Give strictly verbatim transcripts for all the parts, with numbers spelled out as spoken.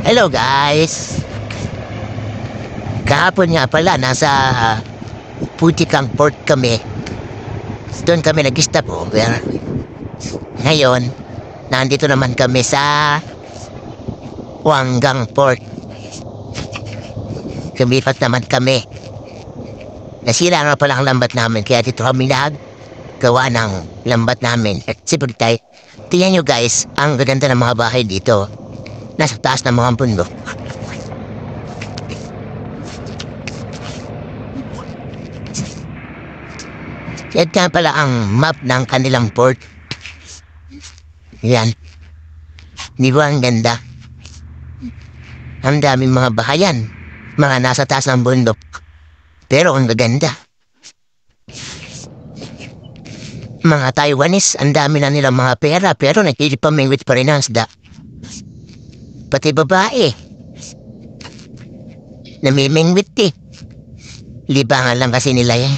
Hello guys! Kahapon nga pala, nasa uh, Putikang Port kami. Doon kami nag-stop over. Ngayon, nandito naman kami sa Huanggang Port. Kumipat naman kami. Nasira nga pala ang lambat namin, kaya dito kami naggawa ng lambat namin. At siyempre tayo, tingnan nyo guys, ang gaganda ng mga bahay dito. Nasa taas ng mga bundok. Yan nga pala ang map ng kanilang port. Yan. Di ba ang ganda? Ang daming mga bahayan. Mga nasa taas ng bundok. Pero ang gaganda. Mga Taiwanese, ang dami na nilang mga pera, pero nakikipamingwit pa rin ang isda. Pati babae. Namimingwit eh. Libangan lang kasi nila yan.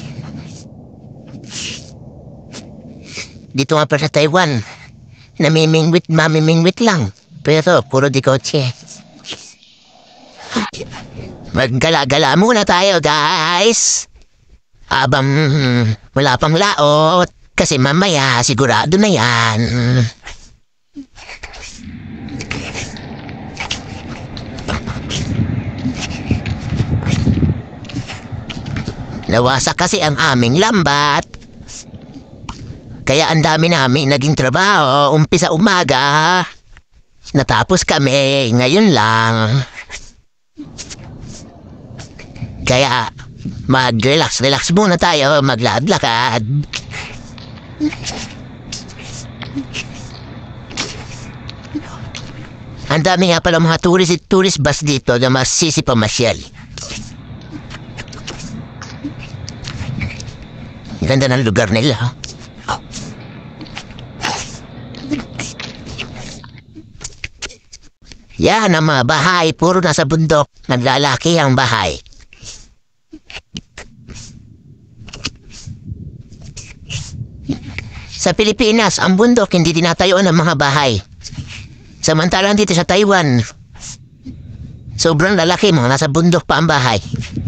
Dito nga pa sa Taiwan, namimingwit, mamimingwit lang. Pero puro di kotse. Maggala-gala muna tayo guys. Abang wala pang laot. Kasi mamaya sigurado na yan. Nawasak kasi ang aming lambat. Kaya ang dami namin naging trabaho. Umpisa umaga. Natapos kami ngayon lang. Kaya mag-relax-relax muna tayo. Maglakad-lakad. Ang dami nga pala mga tourist tourist bus dito na masisipamasyal. Ganda ng lugar nila. Yan ang mga bahay, puro nasa bundok. Naglalaki ang bahay. Sa Pilipinas, ang bundok hindi tinatayuan ng mga bahay. Samantalang dito sa Taiwan, sobrang lalaki, mga nasa bundok pa ang bahay.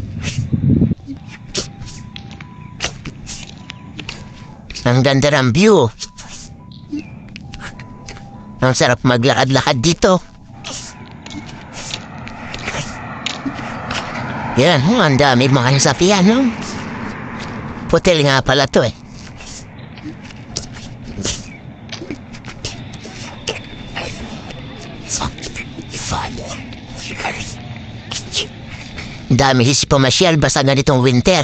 Ang ganda ng view. Ang sarap maglakad-lakad dito. Yan, oh, ang dami mga sasakyan, no? Hotel nga pala to eh. Dami hisi pamasyal basta ganitong winter.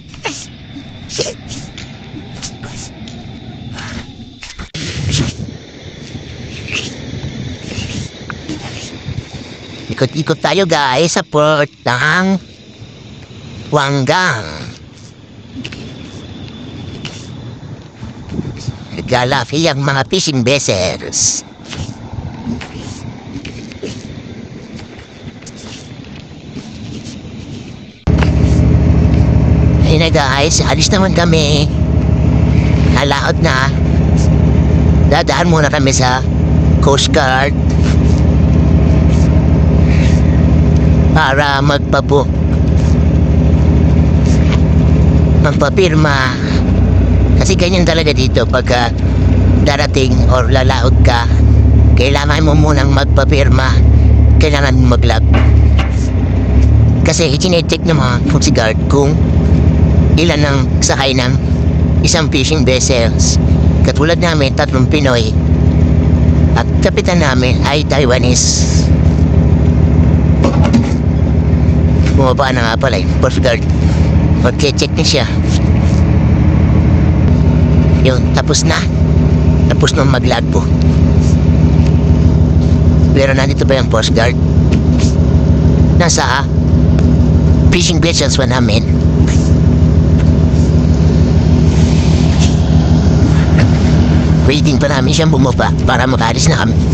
Ikot-ikot tayo guys sa port ng Huanggang. Naglalaki ang mga fishing vessels. Ayun na guys, alis naman kami. Nalaot na. Dadaan muna kami sa Coast Guard para magpabook, magpapirma. Kasi ganyan talaga dito pagka darating or lalaot ka, kailangan mo munang magpapirma. Kailangan mo mag-log. Kasi ichinecheck ng mga Coast Guard kung ilan ang sakay ng isang fishing vessels. Katulad namin, tatlong Pinoy at kapitan namin ay Taiwanese. Bumaba na nga pala yung Coast Guard. Mag-check na siya. Yun, tapos na. Tapos na mag-log po. Pero nandito ba yung Coast Guard? Nasa fishing vessels pa namin. Waiting pa namin siyang bumaba para makalis na kami.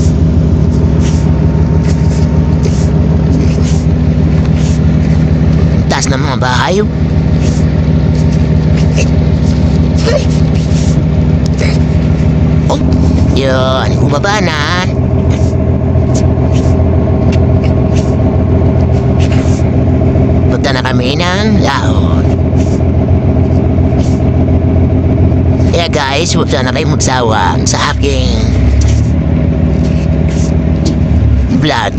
Taas ng mga bahay. Oh, yun, bumaba na. guys, huwag sana kayo magsawa sa aking vlog.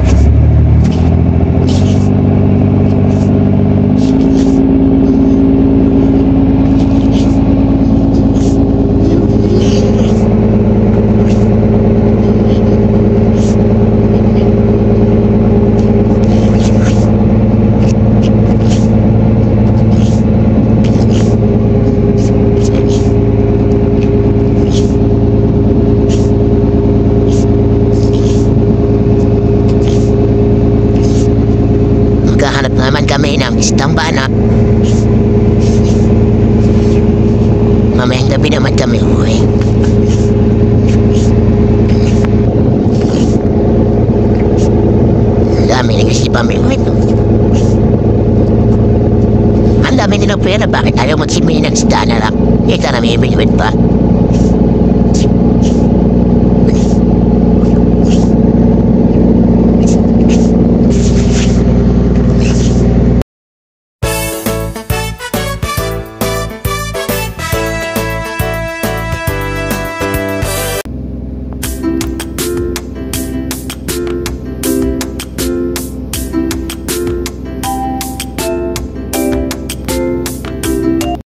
Maghahanap naman kami ng isang bana. Mamayang gabi naman kami uwi. Ang dami na kasi pamilwit. Ang dami nilang pera, bakit ayaw magsimili ng isda na lang? Ito na may bilwit pa.